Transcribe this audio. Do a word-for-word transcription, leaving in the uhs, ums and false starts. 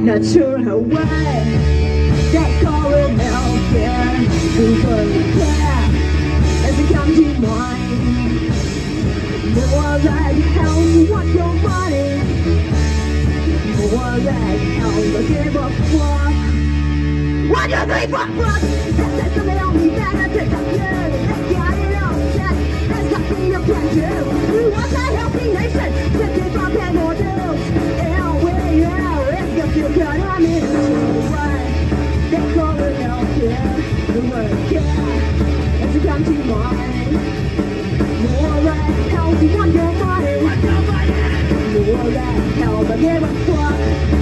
Not sure how why that calling out there who's gonna care as it comes to mind. More like hell you want your money. More like hell you give a fuck. One, two, three, four, fuck. That's something on me that I take up to. Let's get it on check. Let's not be a plan too. We want a healthy nation. Fifty from ten or two. Yeah, we yeah. You got on it, why? They're calling out here. The word care as you come to mind. More like hell, you want your money. More like hell, but give a fuck.